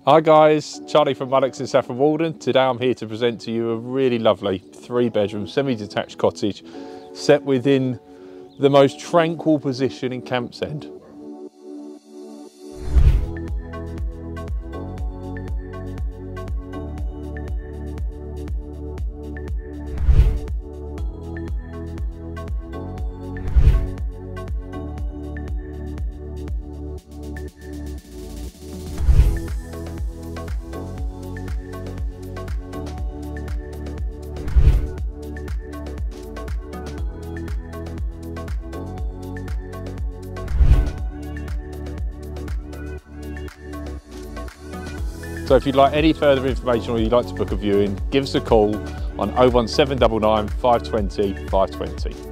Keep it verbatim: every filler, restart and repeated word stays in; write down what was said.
Hi guys, Charlie from Mullucks in Saffron Walden. Today I'm here to present to you a really lovely three bedroom semi-detached cottage set within the most tranquil position in Camp's End. So if you'd like any further information or you'd like to book a viewing, give us a call on oh one seven nine nine, five two oh, five two oh.